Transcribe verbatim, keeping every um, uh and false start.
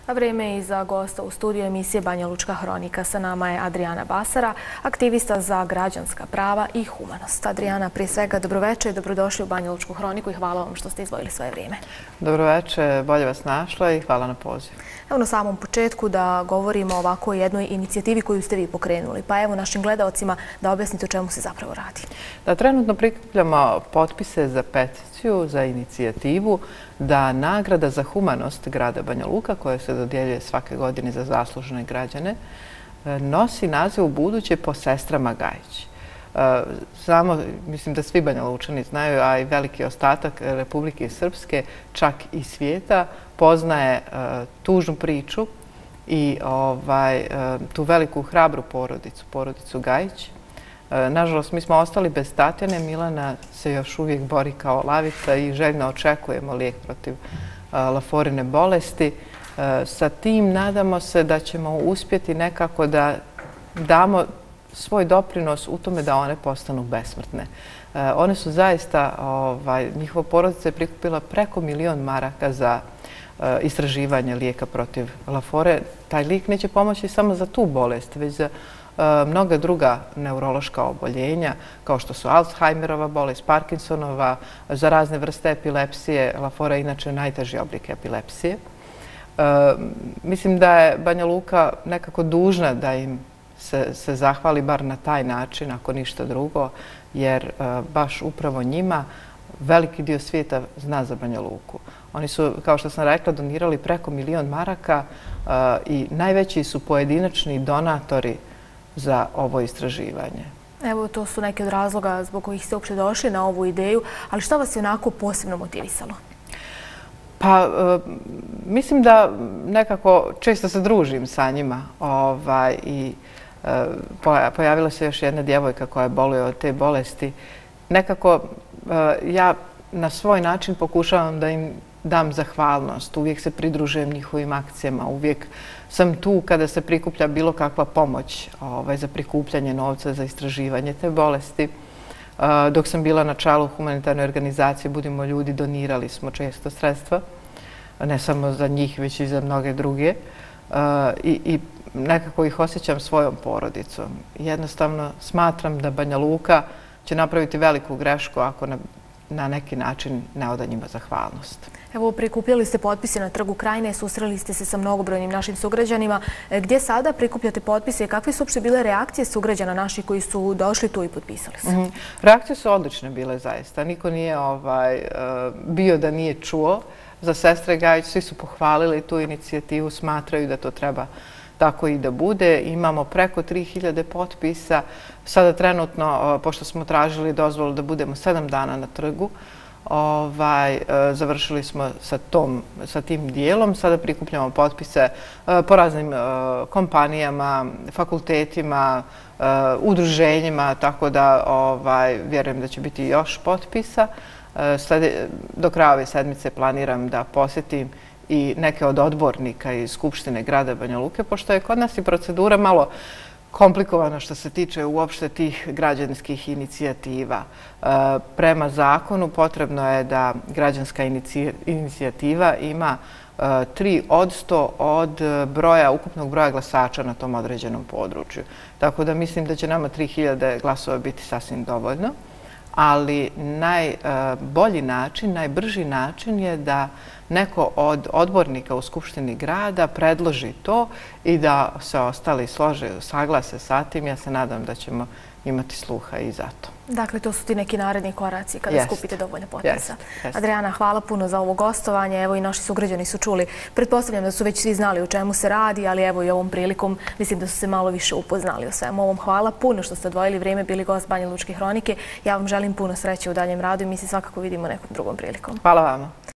A vrijeme je i za gosta u studiju emisije Banja Lučka hronika. Sa nama je Adriana Basara, aktivista za građanska prava i humanost. Adriana, prije svega dobroveče i dobrodošli u Banja Lučku hroniku i hvala vam što ste izdvojili svoje vrijeme. Dobroveče, bolje vas našla i hvala na pozivu. Evo na samom početku da govorimo o ovako jednoj inicijativi koju ste vi pokrenuli. Pa evo našim gledaocima da objasnite o čemu se zapravo radi. Da, trenutno prikupljamo potpise za peticiju, za inicijativu da nagrada za humanost grada Banja Luka, koja se dodjeljuje svake godine za zaslužene građane, nosi naziv u buduće po sestrama Gajić. Znamo, mislim da svi Banja Lučani znaju, a i veliki ostatak Republike Srpske, čak i svijeta, poznaje tužnu priču i tu veliku hrabru porodicu, porodicu Gajić. Nažalost, mi smo ostali bez Tatjane. Milana se još uvijek bori kao lavica i željno očekujemo lijek protiv laforine bolesti. Sa tim nadamo se da ćemo uspjeti nekako da damo svoj doprinos u tome da one postanu besmrtne. One su zaista, njihova porodica je prikupila preko milion maraka za istraživanje lijeka protiv lafore. Taj lijek neće pomoći samo za tu bolest, već za mnoga druga neurološka oboljenja, kao što su Alzheimerova bolest, Parkinsonova, za razne vrste epilepsije. Lafora je inače najteži oblik epilepsije. Mislim da je Banja Luka nekako dužna da im se zahvali bar na taj način, ako ništa drugo, jer baš upravo njima veliki dio svijeta zna za Banja Luku. Oni su, kao što sam rekla, donirali preko milion maraka i najveći su pojedinačni donatori za ovo istraživanje. Evo, to su neki od razloga zbog kojih ste uopće došli na ovu ideju, ali šta vas je onako posebno motivisalo? Pa, mislim da nekako često se družim sa njima i pojavila se još jedna djevojka koja boluje od te bolesti. Nekako ja na svoj način pokušavam da im dam zahvalnost. Uvijek se pridružujem njihovim akcijama. Uvijek sam tu kada se prikuplja bilo kakva pomoć za prikupljanje novca, za istraživanje te bolesti. Dok sam bila na čelu humanitarne organizacije Budimo ljudi, donirali smo često sredstva. Ne samo za njih, već i za mnoge druge. I nekako ih osjećam svojom porodicom. Jednostavno smatram da Banja Luka će napraviti veliku grešku ako na neki način ne oda njima zahvalnost. Evo, prikupljali ste potpise na Trgu Krajine, susreli ste se sa mnogobrojnim našim sugrađanima. Gdje sada prikupljate potpise i kakve su uopšte bile reakcije sugrađana naših koji su došli tu i potpisali se? Reakcije su odlične bile zaista. Niko nije bio da nije čuo za sestre Gajić. Svi su pohvalili tu inicijativu, smatraju da to treba tako i da bude. Imamo preko tri hiljade potpisa. Sada trenutno, pošto smo tražili dozvolu da budemo sedam dana na trgu, završili smo sa tim dijelom. Sada prikupljamo potpise po raznim kompanijama, fakultetima, udruženjima, tako da vjerujem da će biti još potpisa. Do kraja ove sedmice planiram da posjetim i neke od odbornika iz Skupštine grada Banja Luke, pošto je kod nas i procedura malo komplikovana što se tiče uopšte tih građanskih inicijativa. Prema zakonu potrebno je da građanska inicijativa ima tri odsto od broja, ukupnog broja glasača na tom određenom području. Tako da mislim da će nama tri hiljade glasova biti sasvim dovoljno. Ali najbolji način, najbrži način je da neko od odbornika u Skupštini grada predloži to i da se ostali slože, saglase sa tim. Ja se nadam da ćemo imati sluha i za to. Dakle, to su ti neki naredni koraci kada skupite dovoljno potpisa. Adriana, hvala puno za ovo gostovanje. Evo i naši sugrađani su čuli. Pretpostavljam da su već svi znali o čemu se radi, ali evo i ovom prilikom mislim da su se malo više upoznali o svemu ovom. Hvala puno što ste odvojili vrijeme, bili gost Banja Lučke hronike. Ja vam želim puno sreće u daljem radu i mi se svakako vidimo nekom drugom prilikom. Hvala vama.